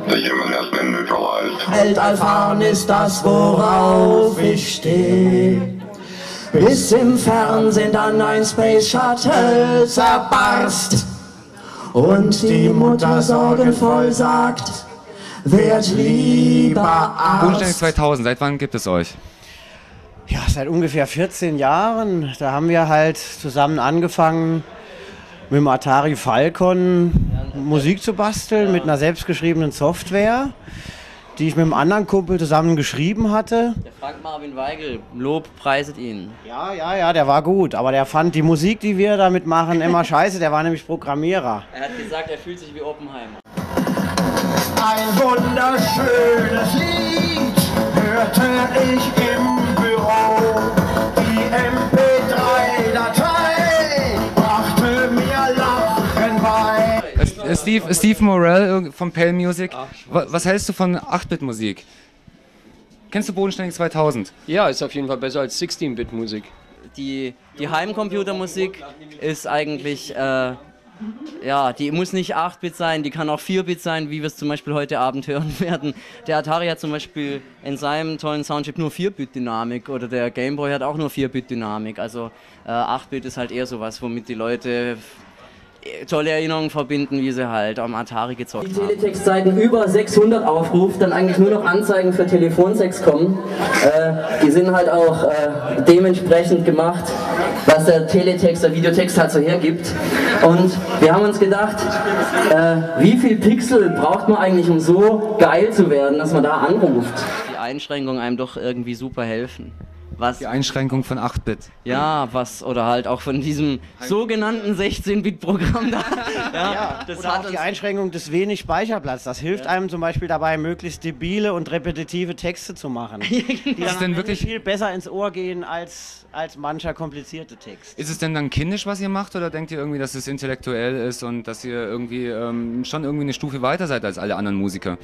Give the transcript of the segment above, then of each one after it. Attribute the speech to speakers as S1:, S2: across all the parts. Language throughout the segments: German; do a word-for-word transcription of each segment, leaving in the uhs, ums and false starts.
S1: the human has been neutralized.
S2: Weltallfahren ist das, worauf ich stehe. Bis im Fernsehen dann ein Space Shuttle zerbarst und die Mutter sorgenvoll sagt, werd lieber Arzt.
S3: Bodenständig zweitausend, seit wann gibt es euch?
S4: Ja, seit ungefähr vierzehn Jahren. Da haben wir halt zusammen angefangen, mit dem Atari Falcon Musik zu basteln, mit einer selbstgeschriebenen Software, die ich mit einem anderen Kumpel zusammen geschrieben hatte.
S5: Der Frank Marvin Weigel, Lob preiset ihn.
S4: Ja, ja, ja, der war gut, aber der fand die Musik, die wir damit machen, immer scheiße. Der war nämlich Programmierer.
S5: Er hat gesagt, er fühlt sich wie Oppenheimer.
S2: Ein wunderschönes Lied hörte ich im Büro. Die M P drei Datei brachte mir Lachen bei.
S3: Äh, Steve, Steve Morell von Pale Music. Was hältst du von acht Bit Musik? Kennst du Bodenständig zweitausend?
S6: Ja, ist auf jeden Fall besser als sechzehn Bit Musik.
S5: Die, die Heimcomputermusik ist eigentlich, äh, ja, die muss nicht acht Bit sein, die kann auch vier Bit sein, wie wir es zum Beispiel heute Abend hören werden. Der Atari hat zum Beispiel in seinem tollen Soundchip nur vier Bit Dynamik oder der Game Boy hat auch nur vier Bit Dynamik. Also äh, acht Bit ist halt eher sowas, womit die Leute tolle Erinnerungen verbinden, wie sie halt am Atari gezockt haben.
S7: Die Teletext-Seiten über sechshundert aufruft, dann eigentlich nur noch Anzeigen für Telefonsex kommen. Äh, die sind halt auch äh, dementsprechend gemacht, was der Teletext, der Videotext halt so hergibt. Und wir haben uns gedacht, äh, wie viel Pixel braucht man eigentlich, um so geil zu werden, dass man da anruft?
S5: Die Einschränkungen einem doch irgendwie super helfen. Was,
S3: Die Einschränkung von acht Bit.
S5: ja, was, oder halt auch von diesem sogenannten sechzehn Bit Programm da. Ja,
S4: Ja,
S5: das
S4: oder
S5: hat
S4: auch
S5: uns
S4: die Einschränkung des wenig Speicherplatz. Das hilft einem zum Beispiel dabei, möglichst debile und repetitive Texte zu machen. Die dann
S3: Ist denn
S4: am
S3: wirklich-
S4: Ende viel besser ins Ohr gehen als, als mancher komplizierte Text.
S3: Ist es denn dann kindisch, was ihr macht, oder denkt ihr irgendwie, dass es intellektuell ist und dass ihr irgendwie ähm, schon irgendwie eine Stufe weiter seid als alle anderen Musiker?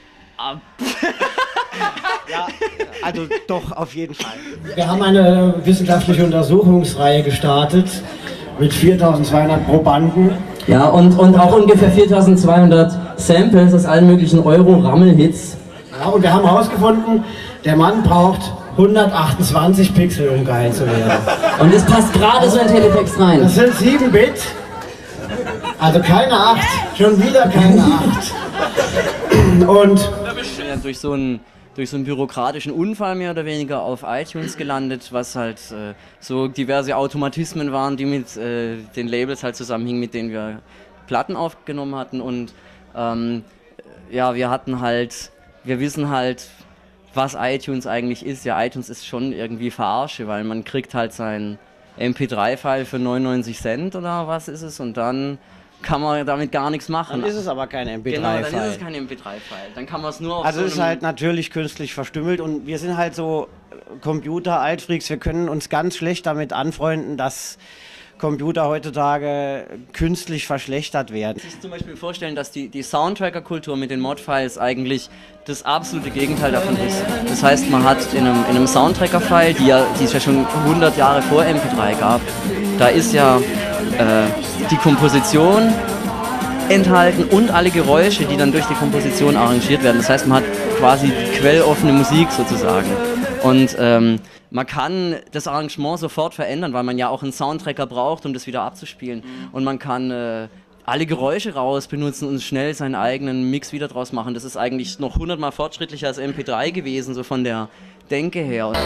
S4: Ja, also doch, auf jeden Fall.
S8: Wir haben eine wissenschaftliche Untersuchungsreihe gestartet mit viertausendzweihundert Probanden.
S7: Ja, und, und auch ungefähr viertausendzweihundert Samples aus allen möglichen Euro-Rammel-Hits.
S8: Ja, und wir haben herausgefunden, der Mann braucht hundertachtundzwanzig Pixel, um geil zu werden.
S7: Und es passt gerade so in Teletext rein.
S8: Das sind sieben Bit, also keine acht, schon wieder keine acht. Und
S5: Ich bin ja durch so einen durch so einen bürokratischen Unfall mehr oder weniger auf iTunes gelandet, was halt äh, so diverse Automatismen waren, die mit äh, den Labels halt zusammenhingen, mit denen wir Platten aufgenommen hatten. Und ähm, ja, wir hatten halt, wir wissen halt, was iTunes eigentlich ist. Ja, iTunes ist schon irgendwie Verarsche, weil man kriegt halt sein M P drei File für neunundneunzig Cent oder was ist es, und dann kann man damit gar nichts machen.
S4: Dann ist es aber kein M P
S5: Genau,
S4: drei
S5: dann
S4: File.
S5: ist es kein M P drei File. Dann kann man es nur auf
S4: Also
S5: so
S4: es ist
S5: einem
S4: halt natürlich künstlich verstümmelt und wir sind halt so Computer-Altfreaks, wir können uns ganz schlecht damit anfreunden, dass Computer heutzutage künstlich verschlechtert werden.
S5: sich zum Beispiel vorstellen, dass die, die Soundtracker-Kultur mit den Mod-Files eigentlich das absolute Gegenteil davon ist. Das heißt, man hat in einem, in einem Soundtracker-File, die, ja, die es ja schon hundert Jahre vor M P drei gab, da ist ja äh, die Komposition enthalten und alle Geräusche, die dann durch die Komposition arrangiert werden. Das heißt, man hat quasi quelloffene Musik sozusagen. Und ähm, man kann das Arrangement sofort verändern, weil man ja auch einen Soundtracker braucht, um das wieder abzuspielen. Und man kann äh, alle Geräusche raus benutzen und schnell seinen eigenen Mix wieder draus machen. Das ist eigentlich noch hundertmal fortschrittlicher als M P drei gewesen, so von der Denke her. Und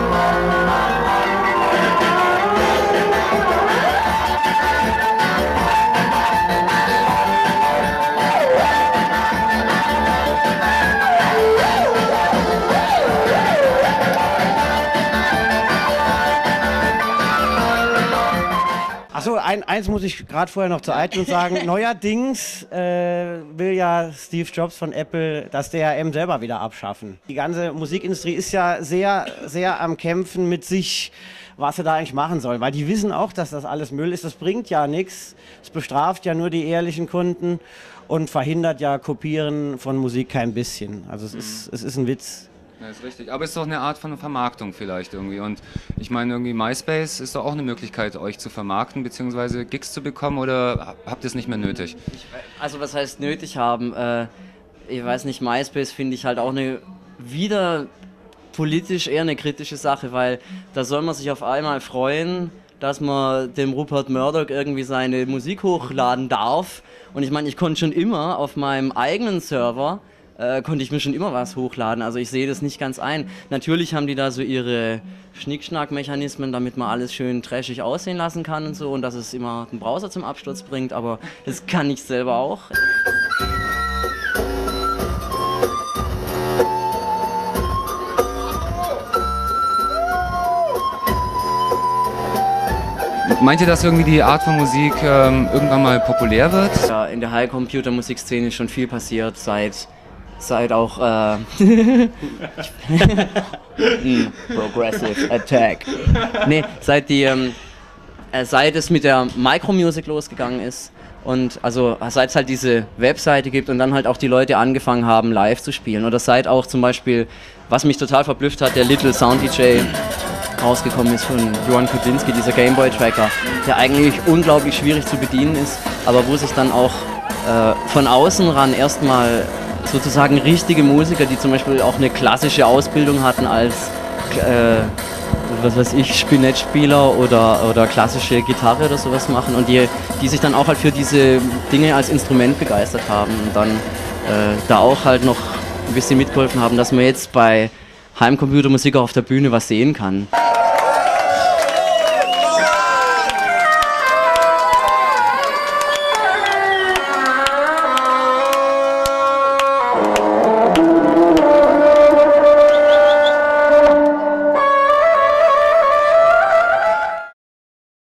S4: Achso, ein, eins muss ich gerade vorher noch zu iTunes sagen. Neuerdings äh, will ja Steve Jobs von Apple das D R M selber wieder abschaffen. Die ganze Musikindustrie ist ja sehr, sehr am Kämpfen mit sich, was sie da eigentlich machen sollen. Weil die wissen auch, dass das alles Müll ist. Das bringt ja nichts. Es bestraft ja nur die ehrlichen Kunden und verhindert ja Kopieren von Musik kein bisschen. Also es, ist, es ist ein Witz.
S3: Ja, ist richtig. Aber es ist doch eine Art von Vermarktung vielleicht irgendwie. Und ich meine, irgendwie MySpace ist doch auch eine Möglichkeit, euch zu vermarkten bzw. Gigs zu bekommen, oder habt ihr es nicht mehr nötig?
S5: also was heißt nötig haben? Äh, ich weiß nicht, MySpace finde ich halt auch eine wieder politisch eher eine kritische Sache, weil da soll man sich auf einmal freuen, dass man dem Rupert Murdoch irgendwie seine Musik hochladen darf. Und ich meine, ich konnte schon immer auf meinem eigenen Server, äh, konnte ich mir schon immer was hochladen. Also ich sehe das nicht ganz ein. Natürlich haben die da so ihre Schnickschnack-Mechanismen, damit man alles schön trashig aussehen lassen kann und so und dass es immer den Browser zum Absturz bringt, aber das kann ich selber auch.
S3: Meint ihr, dass irgendwie die Art von Musik ähm, irgendwann mal populär wird?
S5: Ja, in der High-Computer-Musikszene ist schon viel passiert, seit, seit auch äh, Progressive Attack. Nee, seit, die, ähm, äh, seit es mit der Micromusic losgegangen ist und also seit es halt diese Webseite gibt und dann halt auch die Leute angefangen haben, live zu spielen. Oder seit auch zum Beispiel, was mich total verblüfft hat, der Little Sound D J rausgekommen ist von Johann Kudlinski, dieser Gameboy-Tracker, der eigentlich unglaublich schwierig zu bedienen ist, aber wo sich dann auch äh, von außen ran erstmal sozusagen richtige Musiker, die zum Beispiel auch eine klassische Ausbildung hatten als äh, was weiß ich, Spinettspieler oder, oder klassische Gitarre oder sowas machen und die, die sich dann auch halt für diese Dinge als Instrument begeistert haben und dann äh, da auch halt noch ein bisschen mitgeholfen haben, dass man jetzt bei Heimcomputermusik auf der Bühne was sehen kann.